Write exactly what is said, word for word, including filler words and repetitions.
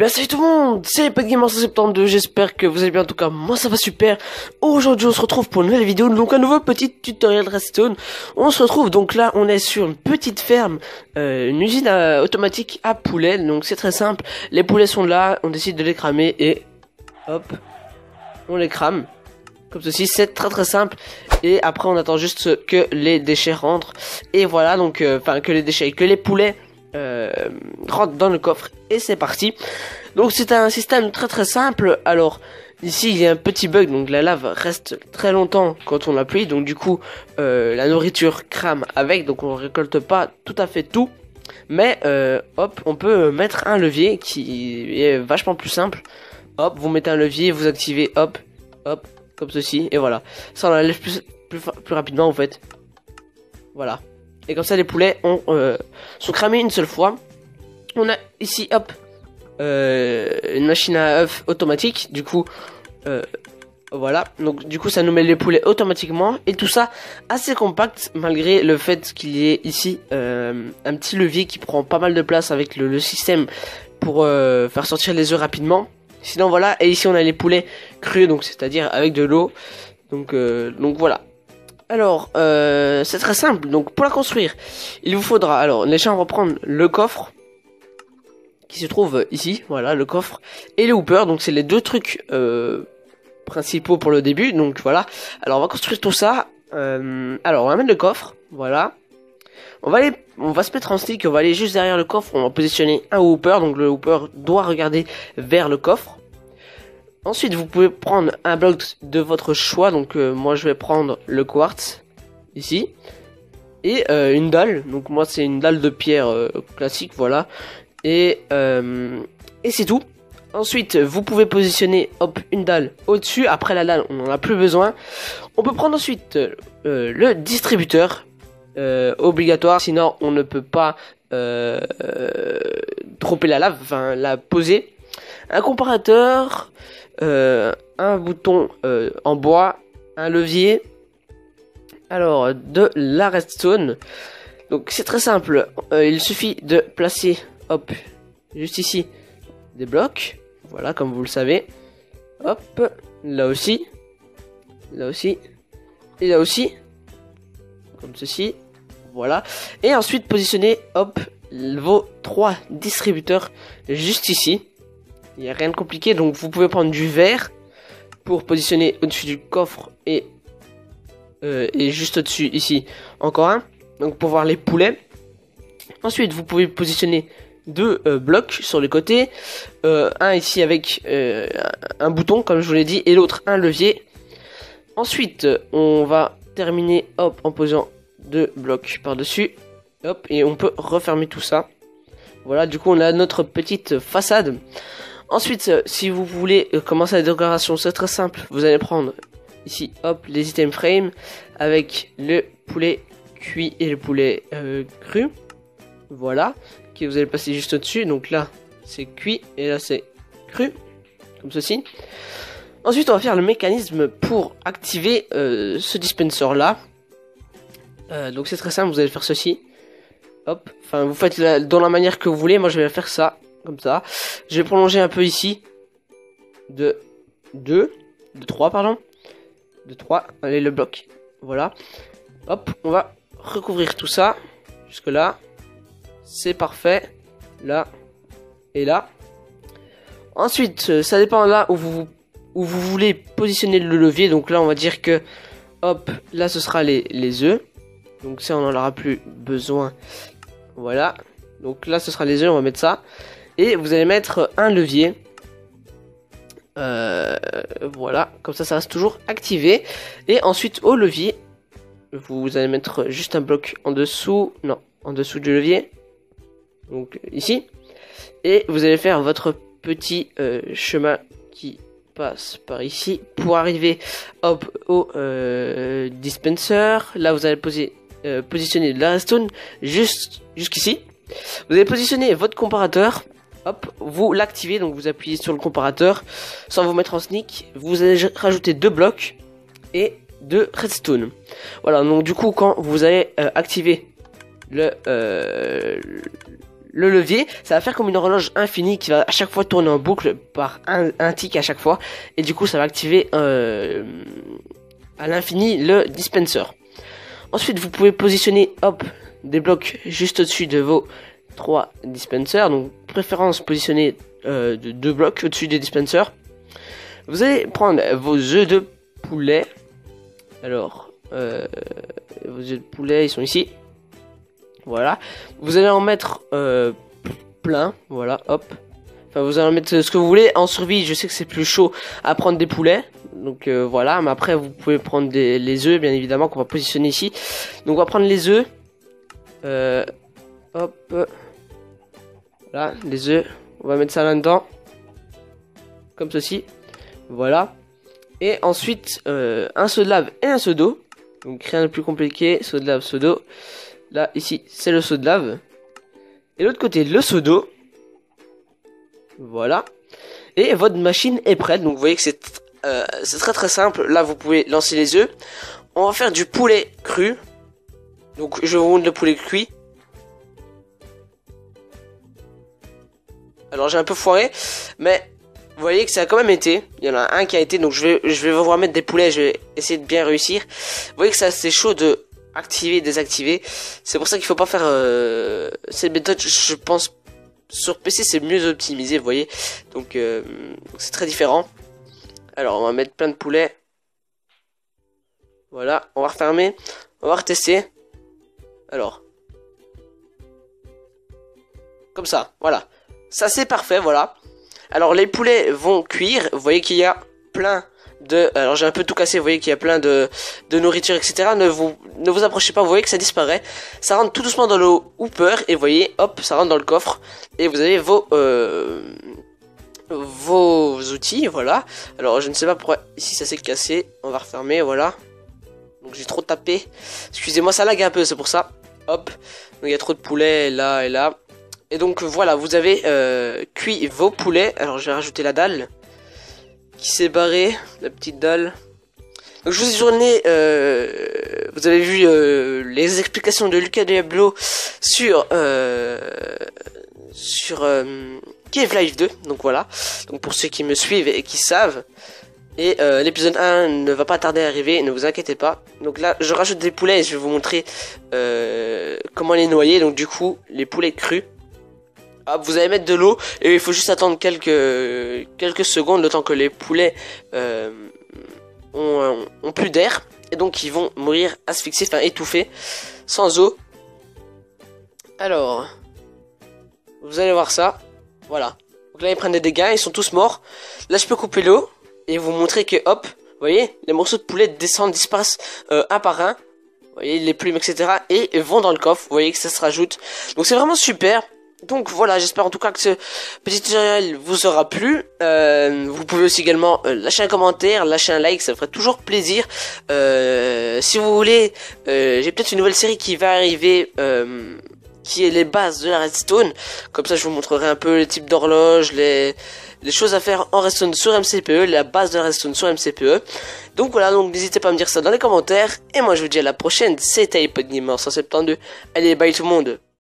bien salut tout le monde, c'est PetGamer cent soixante-douze, j'espère que vous allez bien, en tout cas moi ça va super. Aujourd'hui on se retrouve pour une nouvelle vidéo, donc un nouveau petit tutoriel Redstone. On se retrouve, donc là on est sur une petite ferme, euh, une usine à, automatique à poulets, donc c'est très simple. Les poulets sont là, on décide de les cramer et hop, on les crame. Comme ceci, c'est très très simple. Et après on attend juste que les déchets rentrent. Et voilà, donc, enfin euh, que les déchets, que les poulets Euh, rentre dans le coffre et c'est parti. Donc c'est un système très très simple. Alors ici il y a un petit bug, donc la lave reste très longtemps quand on appuie, donc du coup euh, la nourriture crame avec, donc on récolte pas tout à fait tout, mais euh, hop, on peut mettre un levier qui est vachement plus simple. Hop, vous mettez un levier, vous activez, hop hop, comme ceci, et voilà, ça on enlève plus, plus, plus rapidement en fait. Voilà. Et comme ça les poulets ont, euh, sont cramés une seule fois. On a ici hop euh, une machine à œufs automatique. Du coup euh, voilà. Donc du coup ça nous met les poulets automatiquement. Et tout ça assez compact, malgré le fait qu'il y ait ici euh, un petit levier qui prend pas mal de place avec le, le système pour euh, faire sortir les œufs rapidement. Sinon voilà. Et ici on a les poulets crus, donc c'est à dire avec de l'eau. Donc, euh, donc voilà. Alors, euh, c'est très simple. Donc, pour la construire, il vous faudra, alors, déjà reprendre le coffre qui se trouve ici. Voilà, le coffre et le hooper. Donc, c'est les deux trucs euh, principaux pour le début. Donc, voilà. Alors, on va construire tout ça. Euh, alors, on va mettre le coffre. Voilà. On va aller, on va se mettre en stick. On va aller juste derrière le coffre. On va positionner un hooper. Donc, le hooper doit regarder vers le coffre. Ensuite, vous pouvez prendre un bloc de votre choix. Donc, euh, moi, je vais prendre le quartz, ici. Et euh, une dalle. Donc, moi, c'est une dalle de pierre euh, classique, voilà. Et, euh, et c'est tout. Ensuite, vous pouvez positionner, hop, une dalle au-dessus. Après la dalle, on n'en a plus besoin. On peut prendre ensuite euh, le distributeur. Euh, obligatoire, sinon, on ne peut pas euh, euh, dropper la lave, enfin, la poser. Un comparateur... Euh, un bouton euh, en bois, un levier, alors de la redstone. Donc c'est très simple, euh, il suffit de placer, hop, juste ici, des blocs, voilà, comme vous le savez, hop, là aussi, là aussi, et là aussi, comme ceci, voilà, et ensuite positionner, hop, vos trois distributeurs juste ici. Il n'y a rien de compliqué, donc vous pouvez prendre du verre pour positionner au-dessus du coffre et, euh, et juste au-dessus ici encore un, donc pour voir les poulets. Ensuite vous pouvez positionner deux euh, blocs sur les côtés, euh, un ici avec euh, un bouton comme je vous l'ai dit et l'autre un levier. Ensuite on va terminer, hop, en posant deux blocs par dessus, hop, et on peut refermer tout ça. Voilà, du coup on a notre petite façade. Ensuite, si vous voulez commencer la décoration, c'est très simple. Vous allez prendre ici, hop, les items frame avec le poulet cuit et le poulet euh, cru. Voilà, que vous allez passer juste au-dessus. Donc là, c'est cuit et là, c'est cru, comme ceci. Ensuite, on va faire le mécanisme pour activer euh, ce dispenser là. Euh, donc c'est très simple, vous allez faire ceci. Hop, enfin vous faites la, dans la manière que vous voulez. Moi, je vais faire ça. Comme ça, je vais prolonger un peu ici de deux, de trois, pardon, de trois, allez, le bloc, voilà, hop, on va recouvrir tout ça, jusque là, c'est parfait, là, et là. Ensuite, ça dépend là où vous, où vous voulez positionner le levier, donc là, on va dire que, hop, là, ce sera les, les œufs, donc ça, on n'en aura plus besoin, voilà, donc là, ce sera les œufs, on va mettre ça. Et vous allez mettre un levier. Euh, voilà, comme ça, ça reste toujours activé. Et ensuite, au levier, vous allez mettre juste un bloc en dessous. Non, en dessous du levier. Donc, ici. Et vous allez faire votre petit euh, chemin qui passe par ici pour arriver, hop, au euh, dispenser. Là, vous allez poser, euh, positionner la redstone juste jusqu'ici. Vous allez positionner votre comparateur. Hop, vous l'activez, donc vous appuyez sur le comparateur sans vous mettre en sneak. Vous allez rajouter deux blocs et deux redstone. Voilà, donc du coup, quand vous allez euh, activer le, euh, le levier, ça va faire comme une horloge infinie qui va à chaque fois tourner en boucle par un, un tic à chaque fois. Et du coup, ça va activer euh, à l'infini le dispenser. Ensuite, vous pouvez positionner, hop, des blocs juste au-dessus de vos trois dispensers. Donc, préférence positionner euh, de deux blocs au-dessus des dispensers. Vous allez prendre vos œufs de poulet. Alors, euh, vos œufs de poulet, ils sont ici. Voilà. Vous allez en mettre euh, plein. Voilà, hop. Enfin, vous allez en mettre ce que vous voulez. En survie, je sais que c'est plus chaud à prendre des poulets. Donc euh, voilà, mais après vous pouvez prendre des, les œufs, bien évidemment, qu'on va positionner ici. Donc on va prendre les œufs. Euh, hop. Voilà, les œufs. On va mettre ça là-dedans. Comme ceci. Voilà. Et ensuite, euh, un seau de lave et un seau d'eau. Donc rien de plus compliqué. Seau de lave, seau d'eau. Là, ici, c'est le seau de lave. Et l'autre côté, le seau d'eau. Voilà. Et votre machine est prête. Donc vous voyez que c'est euh, c'est très très simple. Là, vous pouvez lancer les œufs. On va faire du poulet cru. Donc je vous montre le poulet cuit. Alors j'ai un peu foiré, mais vous voyez que ça a quand même été. Il y en a un qui a été, donc je vais je vais vous mettre des poulets. Je vais essayer de bien réussir. Vous voyez que ça c'est chaud de activer, désactiver. C'est pour ça qu'il faut pas faire euh, cette méthode. Je pense sur P C c'est mieux optimisé, vous voyez. Donc euh, c'est très différent. Alors on va mettre plein de poulets. Voilà, on va refermer. On va retester. Alors. Comme ça, voilà. Ça c'est parfait, voilà. Alors les poulets vont cuire. Vous voyez qu'il y a plein de... Alors j'ai un peu tout cassé, vous voyez qu'il y a plein de, de nourriture, et cetera. Ne vous, ne vous approchez pas, vous voyez que ça disparaît. Ça rentre tout doucement dans le hooper. Et vous voyez, hop, ça rentre dans le coffre. Et vous avez vos... Euh, vos outils, voilà. Alors je ne sais pas pourquoi ici ça s'est cassé. On va refermer, voilà. Donc j'ai trop tapé. Excusez-moi, ça lag un peu, c'est pour ça. Hop. Donc il y a trop de poulets là et là. Et donc voilà, vous avez euh, cuit vos poulets. Alors je vais rajouter la dalle qui s'est barrée, la petite dalle. Donc je vous ai tourné, euh, vous avez vu euh, les explications de Lucas Diablo sur euh, sur euh, Cave Life deux. Donc voilà. Donc pour ceux qui me suivent et qui savent. Et euh, l'épisode un ne va pas tarder à arriver, ne vous inquiétez pas. Donc là, je rajoute des poulets et je vais vous montrer euh, comment les noyer. Donc du coup, les poulets crus. Hop, vous allez mettre de l'eau et il faut juste attendre quelques quelques secondes le temps que les poulets euh, ont, ont plus d'air et donc ils vont mourir asphyxiés, enfin étouffés, sans eau. Alors, vous allez voir ça, voilà. Donc là ils prennent des dégâts, ils sont tous morts. Là je peux couper l'eau et vous montrer que hop, vous voyez, les morceaux de poulet descendent, disparaissent euh, un par un. Vous voyez les plumes, et cetera et vont dans le coffre. Vous voyez que ça se rajoute. Donc c'est vraiment super. Donc voilà, j'espère en tout cas que ce petit tutoriel vous aura plu. Euh, vous pouvez aussi également euh, lâcher un commentaire, lâcher un like, ça me ferait toujours plaisir. Euh, si vous voulez, euh, j'ai peut-être une nouvelle série qui va arriver, euh, qui est les bases de la redstone. Comme ça, je vous montrerai un peu les types d'horloges, les, les choses à faire en redstone sur M C P E, la base de la redstone sur M C P E. Donc voilà, donc n'hésitez pas à me dire ça dans les commentaires. Et moi, je vous dis à la prochaine. C'était iPod Gamer cent soixante-douze. Allez, bye tout le monde.